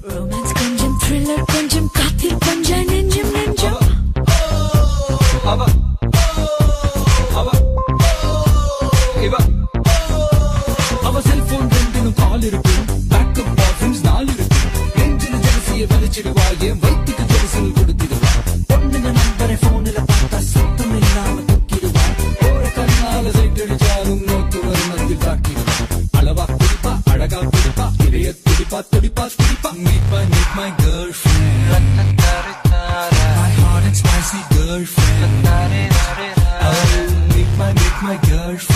romance கொஞ்சம் thriller கொஞ்சம் காத்தில் கொஞ்சம் நெஞ்சம் நெஞ்சம் அவ அவ இவ அவ செல்போன் ரெண்டினும் கால் இருக்கு பேக்கப் பாய்ஃப்ரெண்ட்ஸ் 4 இருக்கு நெஞ்சில ஜெலசிய வலிச்சிடுவா என் வயிற்றுக்கு ஜெலசில் கொடுத்திடுவா பொண்ணுங்க நம்பரை போன்ல பார்த்தா சத்தம் இல்லாம தூக்கிடுவா ஒரு கண்ணால சைட்டடிச்சாலும் நோக்கு வருமத்தில் தாக்கிடுவா அளவா குடிப்பா அழகா குடிப்பா இதய துடிப்பா துடிப்பா துடிப்பா meet my girlfriend my hot and spicy girlfriend oh meet my girlfriend